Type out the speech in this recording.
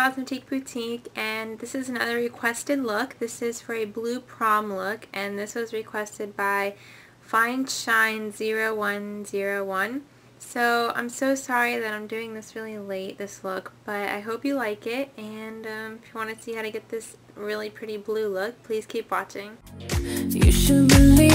Cosmetique Boutique, and this is another requested look. This is for a blue prom look, and this was requested by Fine Shine 0101. So I'm so sorry that I'm doing this really late, this look, but I hope you like it, and if you want to see how to get this really pretty blue look, please keep watching. You should believe